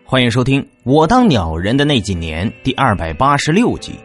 欢迎收听《我当鸟人的那几年》第286集。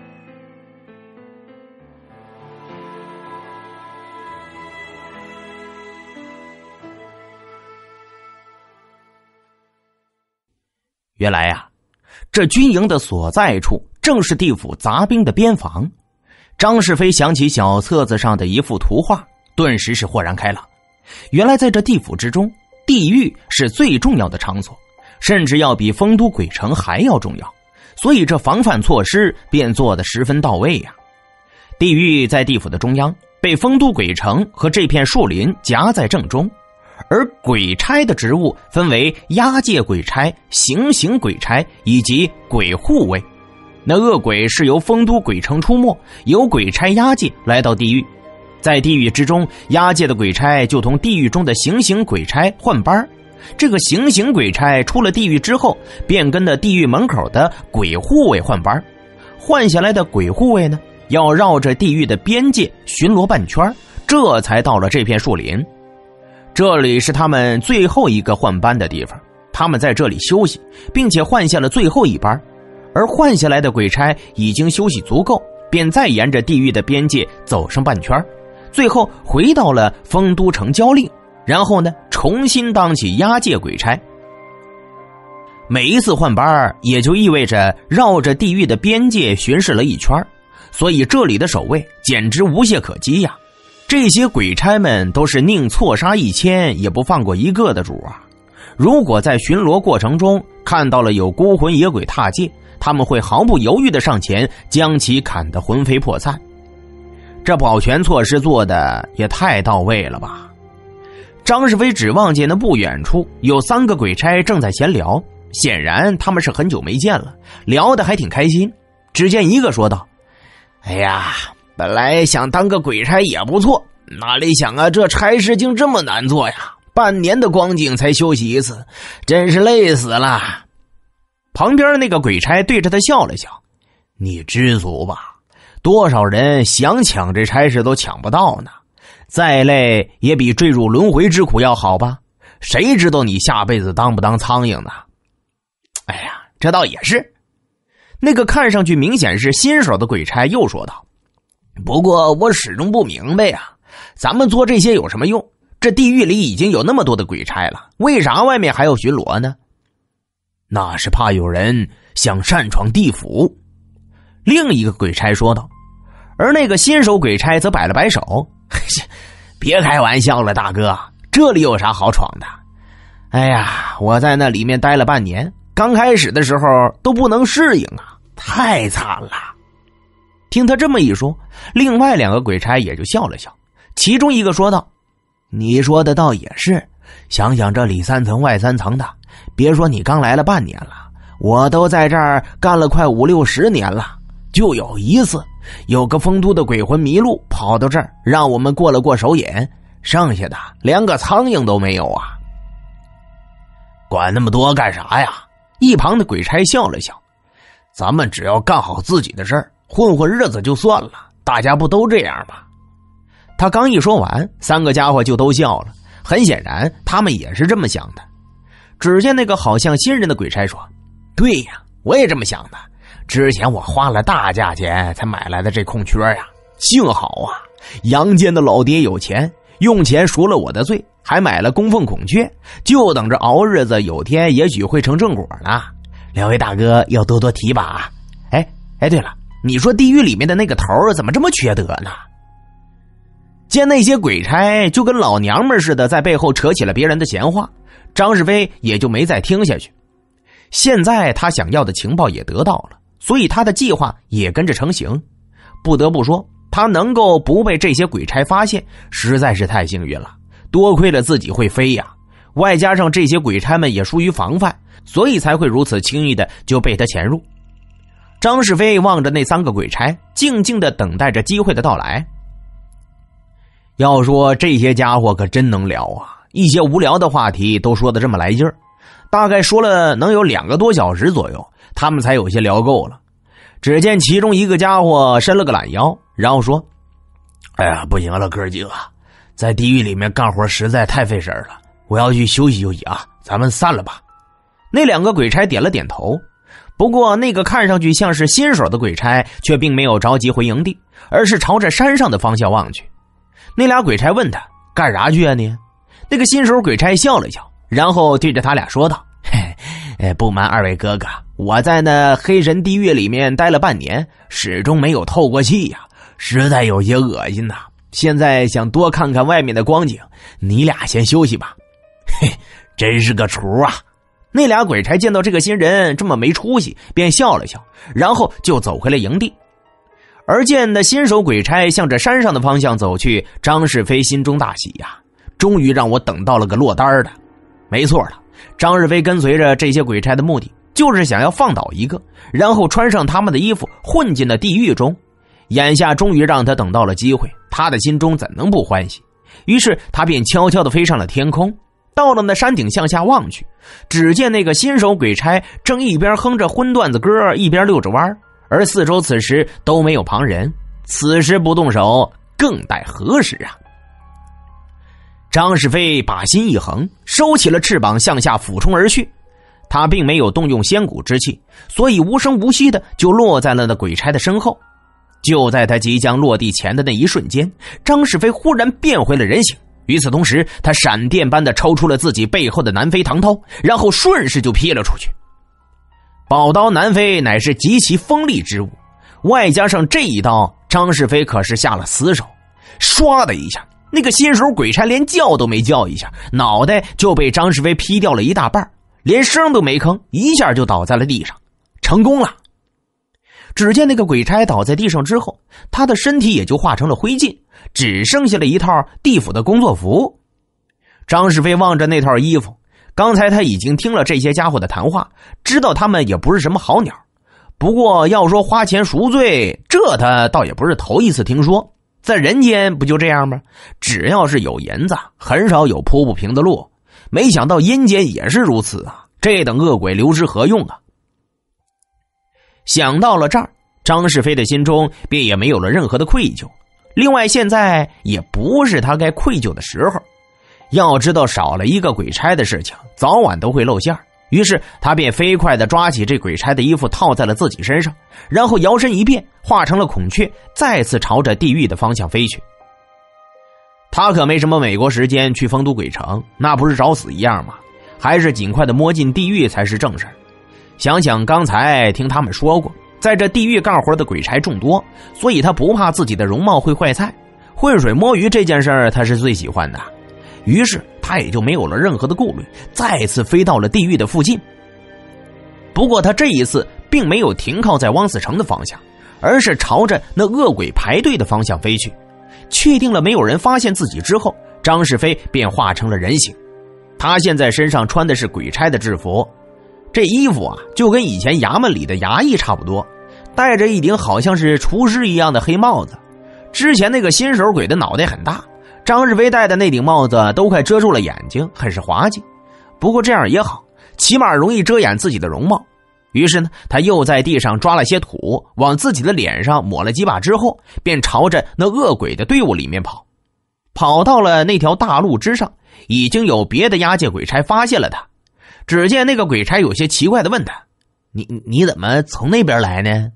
原来啊，这军营的所在处正是地府杂兵的边防。张世飞想起小册子上的一幅图画，顿时是豁然开朗。原来在这地府之中，地狱是最重要的场所，甚至要比丰都鬼城还要重要，所以这防范措施便做得十分到位呀。地狱在地府的中央，被丰都鬼城和这片树林夹在正中，而鬼差的职务分为押解鬼差、行刑鬼差以及鬼护卫。那恶鬼是由丰都鬼城出没，由鬼差押解来到地狱。在地狱之中，押解的鬼差就同地狱中的行刑鬼差换班。这个行刑鬼差出了地狱之后，便跟着地狱门口的鬼护卫换班。换下来的鬼护卫呢，要绕着地狱的边界巡逻半圈，这才到了这片树林。这里是他们最后一个换班的地方，他们在这里休息，并且换下了最后一班。而换下来的鬼差已经休息足够，便再沿着地狱的边界走上半圈，最后回到了丰都城交令，然后呢，重新当起押解鬼差。每一次换班也就意味着绕着地狱的边界巡视了一圈，所以这里的守卫简直无懈可击呀。这些鬼差们都是宁错杀1000也不放过一个的主啊。如果在巡逻过程中看到了有孤魂野鬼踏界，他们会毫不犹豫地上前将其砍得魂飞魄散。这保全措施做的也太到位了吧。张世飞只望见那不远处有3个鬼差正在闲聊，显然他们是很久没见了，聊得还挺开心。只见一个说道：哎呀，本来想当个鬼差也不错，哪里想啊，这差事竟这么难做呀，半年的光景才休息一次，真是累死了。旁边那个鬼差对着他笑了笑：你知足吧，多少人想抢这差事都抢不到呢，再累也比坠入轮回之苦要好吧，谁知道你下辈子当不当苍蝇呢？哎呀，这倒也是。那个看上去明显是新手的鬼差又说道：不过我始终不明白呀，咱们做这些有什么用？这地狱里已经有那么多的鬼差了，为啥外面还要巡逻呢？那是怕有人想擅闯地府。另一个鬼差说道。而那个新手鬼差则摆了摆手：别开玩笑了，大哥，这里有啥好闯的？哎呀，我在那里面待了半年，刚开始的时候都不能适应啊，太惨了。听他这么一说，另外2个鬼差也就笑了笑。其中一个说道：你说的倒也是，想想这里3层外3层的，别说你刚来了半年了，我都在这儿干了快5、6、10年了。就有一次，有个丰都的鬼魂迷路跑到这儿，让我们过了过手瘾，剩下的连个苍蝇都没有啊。管那么多干啥呀？一旁的鬼差笑了笑：咱们只要干好自己的事儿，混混日子就算了，大家不都这样吗？他刚一说完，3个家伙就都笑了，很显然他们也是这么想的。只见那个好像新人的鬼差说：对呀，我也这么想的，之前我花了大价钱才买来的这空缺呀，幸好啊，阳间的老爹有钱，用钱赎了我的罪，还买了供奉孔雀，就等着熬日子，有天也许会成正果呢。2位大哥要多多提拔啊。哎，对了，你说地狱里面的那个头怎么这么缺德呢？见那些鬼差就跟老娘们似的在背后扯起了别人的闲话，张世飞也就没再听下去。现在他想要的情报也得到了，所以他的计划也跟着成型。不得不说，他能够不被这些鬼差发现，实在是太幸运了。多亏了自己会飞呀，外加上这些鬼差们也疏于防范，所以才会如此轻易的就被他潜入。张世飞望着那3个鬼差，静静的等待着机会的到来。要说这些家伙可真能聊啊，一些无聊的话题都说得这么来劲儿，大概说了能有2个多小时左右，他们才有些聊够了。只见其中一个家伙伸了个懒腰，然后说：哎呀，不行了，哥几个，在地狱里面干活实在太费神了，我要去休息休息啊，咱们散了吧。 那两个鬼差点了点头，不过那个看上去像是新手的鬼差却并没有着急回营地，而是朝着山上的方向望去。那俩鬼差问他干啥去啊你？那个新手鬼差笑了笑，然后对着他俩说道：不瞒二位哥哥，我在那黑神地狱里面待了半年，始终没有透过气呀，实在有些恶心呐。现在想多看看外面的光景，你俩先休息吧。嘿，真是个厨啊！那俩鬼差见到这个新人这么没出息，便笑了笑，然后就走回了营地。而见那新手鬼差向着山上的方向走去，张世飞心中大喜呀，终于让我等到了个落单的。没错了，张世飞跟随着这些鬼差的目的，就是想要放倒一个，然后穿上他们的衣服混进了地狱中。眼下终于让他等到了机会，他的心中怎能不欢喜？于是他便悄悄地飞上了天空，到了那山顶向下望去，只见那个新手鬼差正一边哼着荤段子歌，一边溜着弯，而四周此时都没有旁人。此时不动手，更待何时啊？张世飞把心一横，收起了翅膀，向下俯冲而去。他并没有动用仙骨之气，所以无声无息的就落在了那鬼差的身后。就在他即将落地前的那一瞬间，张世飞忽然变回了人形。与此同时，他闪电般的抽出了自己背后的南飞唐刀，然后顺势就劈了出去。宝刀南飞乃是极其锋利之物，外加上这一刀，张世飞可是下了死手。唰的一下，那个新手鬼差连叫都没叫一下，脑袋就被张世飞劈掉了一大半，连声都没吭，一下就倒在了地上。成功了！只见那个鬼差倒在地上之后，他的身体也就化成了灰烬，只剩下了一套地府的工作服。张世飞望着那套衣服，刚才他已经听了这些家伙的谈话，知道他们也不是什么好鸟。不过要说花钱赎罪，这他倒也不是头一次听说。在人间不就这样吗？只要是有银子，很少有铺不平的路。没想到阴间也是如此啊！这等恶鬼留之何用啊？想到了这儿，张世飞的心中便也没有了任何的愧疚。另外，现在也不是他该愧疚的时候。要知道，少了一个鬼差的事情，早晚都会露馅。于是他便飞快地抓起这鬼差的衣服套在了自己身上，然后摇身一变，化成了孔雀，再次朝着地狱的方向飞去。他可没什么美国时间去丰都鬼城，那不是找死一样吗？还是尽快的摸进地狱才是正事。想想刚才听他们说过，在这地狱干活的鬼差众多，所以他不怕自己的容貌会坏菜，浑水摸鱼这件事儿他是最喜欢的。于是他也就没有了任何的顾虑，再次飞到了地狱的附近。不过他这一次并没有停靠在汪死城的方向，而是朝着那恶鬼排队的方向飞去。确定了没有人发现自己之后，张世飞便化成了人形。他现在身上穿的是鬼差的制服，这衣服啊，就跟以前衙门里的衙役差不多，戴着一顶好像是厨师一样的黑帽子。之前那个新手鬼的脑袋很大，张世飞戴的那顶帽子都快遮住了眼睛，很是滑稽。不过这样也好，起码容易遮掩自己的容貌。于是呢，他又在地上抓了些土，往自己的脸上抹了几把之后，便朝着那恶鬼的队伍里面跑。跑到了那条大路之上，已经有别的押解鬼差发现了他。只见那个鬼差有些奇怪地问他：你怎么从那边来呢？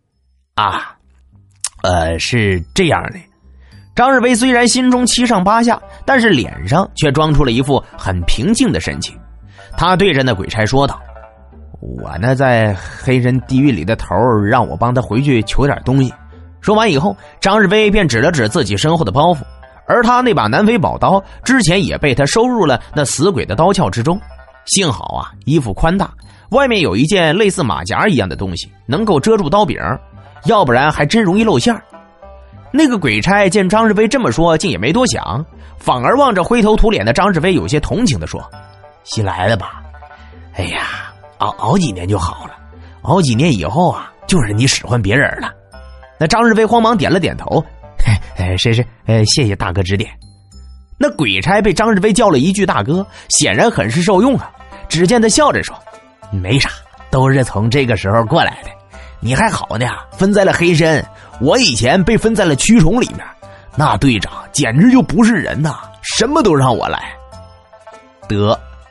是这样的。张世飞虽然心中七上八下，但是脸上却装出了一副很平静的神情。他对着那鬼差说道：我呢在黑人地狱里的头让我帮他回去求点东西。说完以后，张世飞便指了指自己身后的包袱，而他那把南飞宝刀之前也被他收入了那死鬼的刀鞘之中。幸好啊，衣服宽大，外面有一件类似马甲一样的东西，能够遮住刀柄，要不然还真容易露馅。那个鬼差见张世飞这么说，竟也没多想，反而望着灰头土脸的张世飞有些同情地说：新来的吧？哎呀，熬几年就好了，熬几年以后啊，就是你使唤别人了。那张世飞慌忙点了点头，谢谢大哥指点。那鬼差被张世飞叫了一句大哥，显然很是受用啊。只见他笑着说：没啥，都是从这个时候过来的。你还好呢，分在了黑身，我以前被分在了蛆虫里面，那队长简直就不是人呐，什么都让我来。得，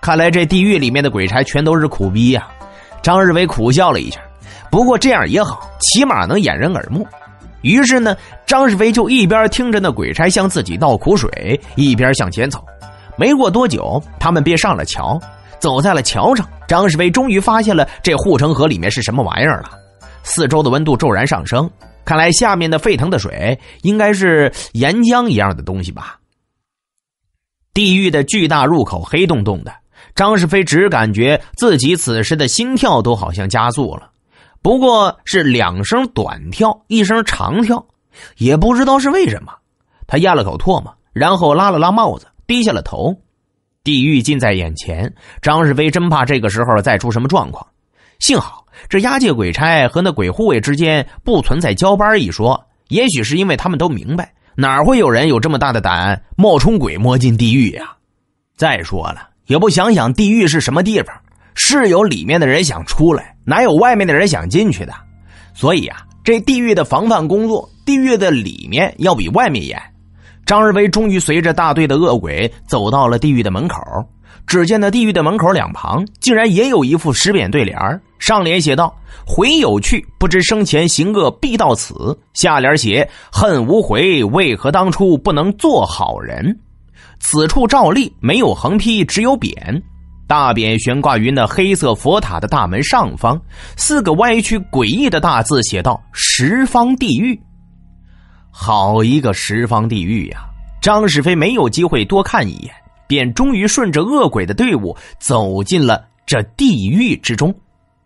看来这地狱里面的鬼差全都是苦逼呀。张日伟苦笑了一下，不过这样也好，起码能掩人耳目。于是呢，张世飞就一边听着那鬼差向自己倒苦水，一边向前走。没过多久，他们便上了桥。走在了桥上，张世飞终于发现了这护城河里面是什么玩意儿了。四周的温度骤然上升，看来下面的沸腾的水应该是岩浆一样的东西吧。地狱的巨大入口黑洞洞的，张世飞只感觉自己此时的心跳都好像加速了，不过是2声短跳，1声长跳，也不知道是为什么。他咽了口唾沫，然后拉了拉帽子，低下了头。地狱近在眼前，张世飞真怕这个时候再出什么状况。幸好这押解鬼差和那鬼护卫之间不存在交班一说，也许是因为他们都明白，哪会有人有这么大的胆冒充鬼摸进地狱呀？再说了，也不想想地狱是什么地方，是有里面的人想出来，哪有外面的人想进去的？所以啊，这地狱的防范工作，地狱的里面要比外面严。张日威终于随着大队的恶鬼走到了地狱的门口，只见那地狱的门口两旁竟然也有一副石匾对联，上联写道：悔有去，不知生前行恶必到此，下联写恨无悔，为何当初不能做好人。此处照例没有横批，只有匾。大匾悬挂于那黑色佛塔的大门上方，4个歪曲诡异的大字写道：十方地狱。好一个十方地狱呀！张世飞没有机会多看一眼，便终于顺着恶鬼的队伍走进了这地狱之中。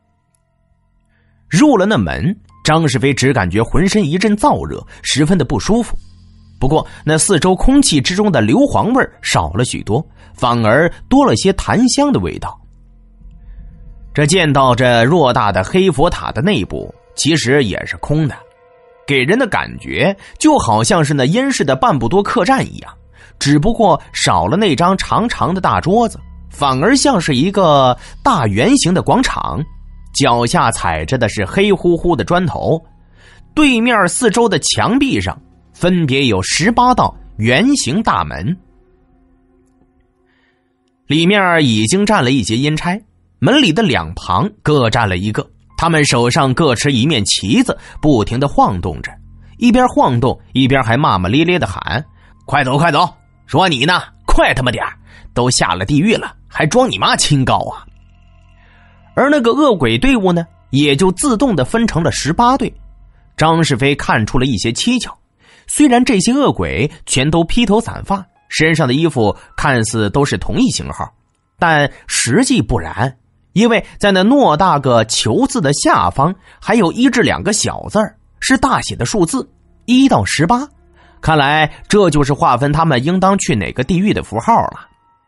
入了那门，张世飞只感觉浑身一阵燥热，十分的不舒服。不过那四周空气之中的硫磺味少了许多，反而多了些檀香的味道。这见到这偌大的黑佛塔的内部其实也是空的，给人的感觉就好像是那殷实的半步多客栈一样，只不过少了那张长长的大桌子，反而像是一个大圆形的广场，脚下踩着的是黑乎乎的砖头，对面四周的墙壁上分别有18道圆形大门，里面已经站了一些阴差，门里的两旁各站了一个，他们手上各持一面旗子，不停地晃动着，一边晃动一边还骂骂咧咧地喊：快走快走，说你呢，快他妈点，都下了地狱了还装你妈清高啊！而那个恶鬼队伍呢，也就自动地分成了18队。张世飞看出了一些蹊跷，虽然这些恶鬼全都披头散发，身上的衣服看似都是同一型号，但实际不然，因为在那偌大个球字的下方还有1至2个小字，是大写的数字1到18，看来这就是划分他们应当去哪个地狱的符号了。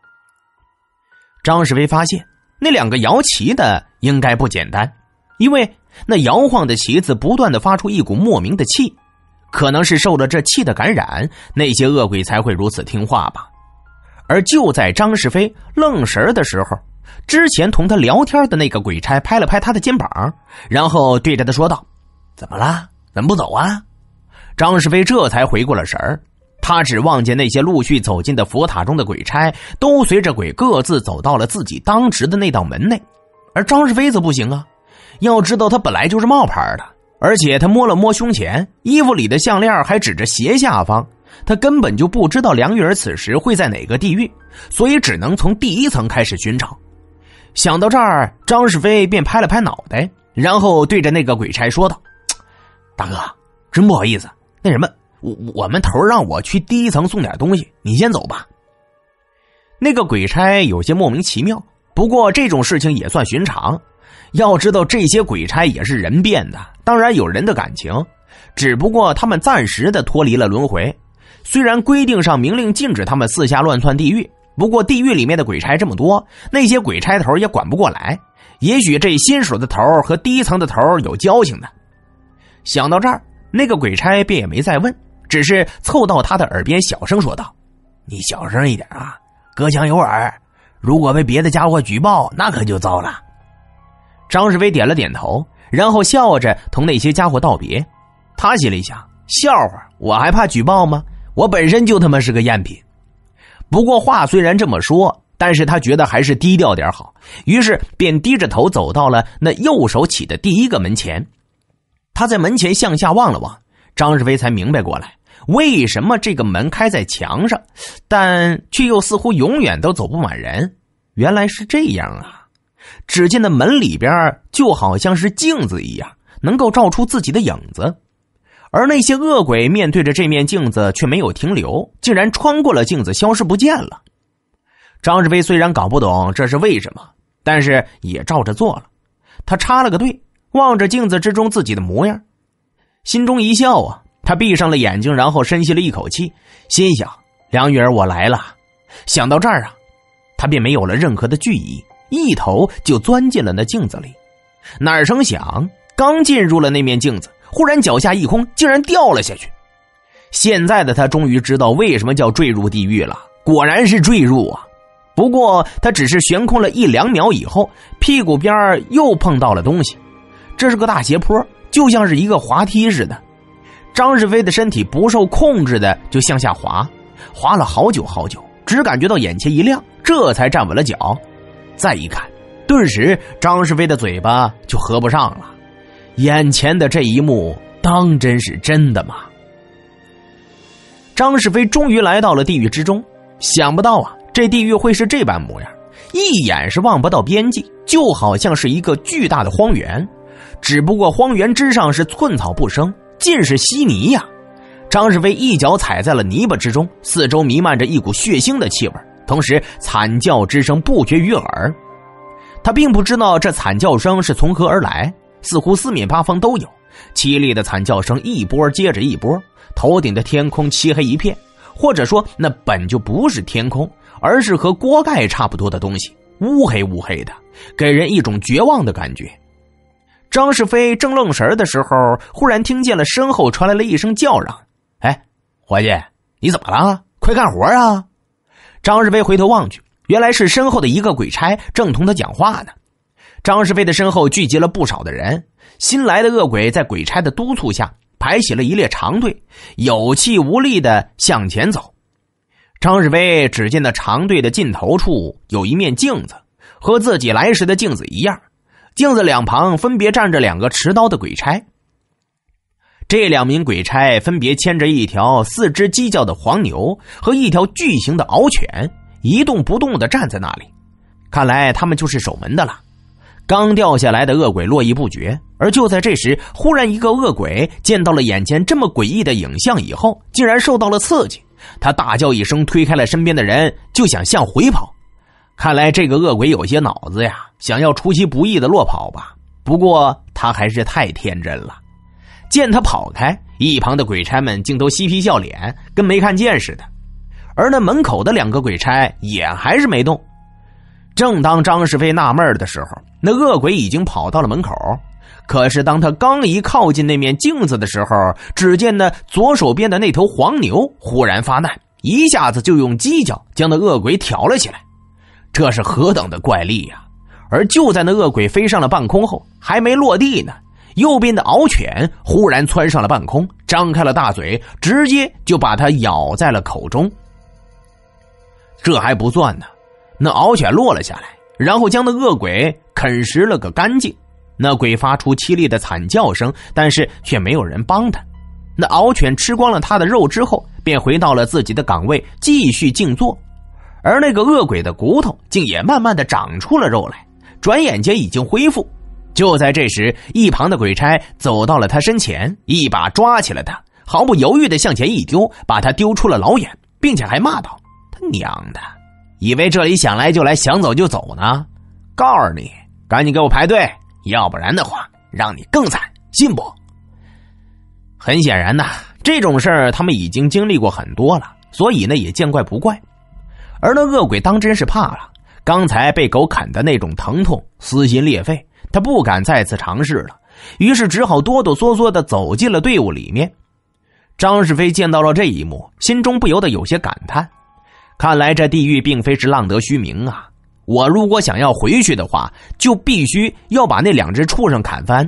张世飞发现那2个摇旗的应该不简单，因为那摇晃的旗子不断地发出一股莫名的气，可能是受了这气的感染，那些恶鬼才会如此听话吧。而就在张世飞愣神的时候，之前同他聊天的那个鬼差拍了拍他的肩膀，然后对着他说道：怎么了？怎么不走啊？张世飞这才回过了神儿，他只望见那些陆续走进的佛塔中的鬼差都随着鬼各自走到了自己当值的那道门内，而张世飞则不行啊，要知道他本来就是冒牌的，而且他摸了摸胸前，衣服里的项链还指着斜下方，他根本就不知道梁玉儿此时会在哪个地狱，所以只能从第1层开始寻找。想到这儿，张世飞便拍了拍脑袋，然后对着那个鬼差说道：大哥，真不好意思，那什么，我们头让我去第1层送点东西，你先走吧。那个鬼差有些莫名其妙，不过这种事情也算寻常，要知道这些鬼差也是人变的，当然有人的感情，只不过他们暂时的脱离了轮回。虽然规定上明令禁止他们四下乱窜地狱，不过地狱里面的鬼差这么多，那些鬼差头也管不过来，也许这新手的头和第1层的头有交情的。想到这儿，那个鬼差便也没再问，只是凑到他的耳边小声说道：你小声一点啊，隔墙有耳，如果被别的家伙举报那可就糟了。张世飞点了点头，然后笑着同那些家伙道别。他心里想，笑话，我还怕举报吗？我本身就他妈是个赝品。不过话虽然这么说， 但是他觉得还是低调点好，于是便低着头走到了那右手起的第一个门前。他在门前向下望了望，张世飞才明白过来，为什么这个门开在墙上，但却又似乎永远都走不满人。原来是这样啊！只见那门里边就好像是镜子一样，能够照出自己的影子。而那些恶鬼面对着这面镜子却没有停留，竟然穿过了镜子消失不见了。张世飞虽然搞不懂这是为什么，但是也照着做了。他插了个队，望着镜子之中自己的模样，心中一笑啊，他闭上了眼睛，然后深吸了一口气，心想：梁玉儿，我来了。想到这儿啊，他便没有了任何的惧意，一头就钻进了那镜子里。哪成想刚进入了那面镜子，忽然脚下一空，竟然掉了下去。现在的他终于知道为什么叫坠入地狱了，果然是坠入啊。不过他只是悬空了1-2秒以后，屁股边又碰到了东西。这是个大斜坡，就像是一个滑梯似的。张世飞的身体不受控制的就向下滑，滑了好久好久，只感觉到眼前一亮，这才站稳了脚。再一看，顿时张世飞的嘴巴就合不上了。眼前的这一幕当真是真的吗？张世飞终于来到了地狱之中，想不到啊，这地狱会是这般模样，一眼是望不到边际，就好像是一个巨大的荒原，只不过荒原之上是寸草不生，尽是稀泥呀。张世飞一脚踩在了泥巴之中，四周弥漫着一股血腥的气味，同时惨叫之声不绝于耳。他并不知道这惨叫声是从何而来，似乎四面八方都有，凄厉的惨叫声一波接着一波，头顶的天空漆黑一片，或者说那本就不是天空，而是和锅盖差不多的东西，乌黑乌黑的，给人一种绝望的感觉。张世飞正愣神的时候，忽然听见了身后传来了一声叫嚷：哎，伙计，你怎么了？快干活啊！张世飞回头望去，原来是身后的一个鬼差正同他讲话呢。张世飞的身后聚集了不少的人，新来的恶鬼在鬼差的督促下排起了一列长队，有气无力地向前走。张世飞只见那长队的尽头处有一面镜子，和自己来时的镜子一样，镜子两旁分别站着2个持刀的鬼差。这2名鬼差分别牵着一条4只犄角的黄牛和一条巨型的獒犬，一动不动地站在那里，看来他们就是守门的了。刚掉下来的恶鬼络绎不绝，而就在这时，忽然一个恶鬼见到了眼前这么诡异的影像以后，竟然受到了刺激，他大叫一声，推开了身边的人，就想向回跑。看来这个恶鬼有些脑子呀，想要出其不意的落跑吧。不过他还是太天真了，见他跑开，一旁的鬼差们竟都嬉皮笑脸，跟没看见似的。而那门口的2个鬼差也还是没动。正当张世飞纳闷的时候，那恶鬼已经跑到了门口。可是当他刚一靠近那面镜子的时候，只见那左手边的那头黄牛忽然发难，一下子就用犄角将那恶鬼挑了起来。这是何等的怪力呀！而就在那恶鬼飞上了半空后，还没落地呢，右边的獒犬忽然窜上了半空，张开了大嘴，直接就把它咬在了口中。这还不算呢，那獒犬落了下来，然后将那恶鬼啃食了个干净。那鬼发出凄厉的惨叫声，但是却没有人帮他。那獒犬吃光了他的肉之后，便回到了自己的岗位，继续静坐。而那个恶鬼的骨头竟也慢慢的长出了肉来，转眼间已经恢复。就在这时，一旁的鬼差走到了他身前，一把抓起了他，毫不犹豫的向前一丢，把他丢出了老远，并且还骂道：他娘的，以为这里想来就来，想走就走呢？告诉你，赶紧给我排队，要不然的话让你更惨，信不？很显然这种事儿他们已经经历过很多了，所以呢也见怪不怪。而那恶鬼当真是怕了，刚才被狗啃的那种疼痛撕心裂肺，他不敢再次尝试了，于是只好哆哆嗦嗦地走进了队伍里面。张世飞见到了这一幕，心中不由得有些感叹，看来这地狱并非是浪得虚名啊！我如果想要回去的话，就必须要把那2只畜生砍翻。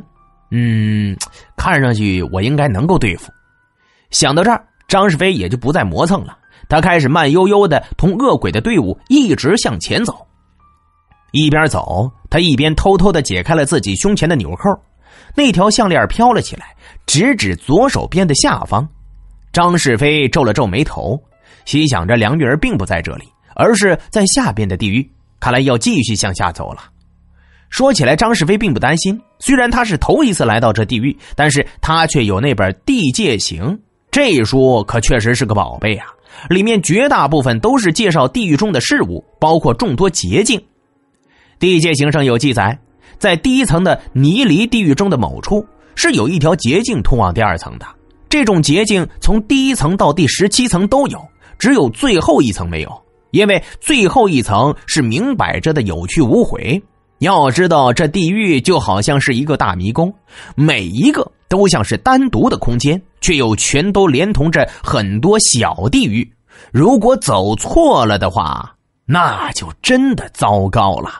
看上去我应该能够对付。想到这儿，张世飞也就不再磨蹭了， 他开始慢悠悠地同恶鬼的队伍一直向前走。一边走，他一边偷偷地解开了自己胸前的纽扣，那条项链飘了起来，直指左手边的下方。张世飞皱了皱眉头，心想着梁玉儿并不在这里，而是在下边的地狱，看来要继续向下走了。说起来，张世飞并不担心，虽然他是头一次来到这地狱，但是他却有那本《地界行》，这书可确实是个宝贝啊，里面绝大部分都是介绍地狱中的事物，包括众多捷径。地界行上有记载，在第一层的泥犁地狱中的某处是有一条捷径通往第二层的，这种捷径从第一层到第17层都有，只有最后一层没有，因为最后一层是明摆着的有去无回。要知道，这地狱就好像是一个大迷宫，每一个都像是单独的空间，却又全都连同着很多小地狱。如果走错了的话，那就真的糟糕了。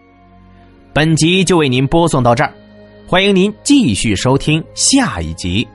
本集就为您播送到这儿，欢迎您继续收听下一集。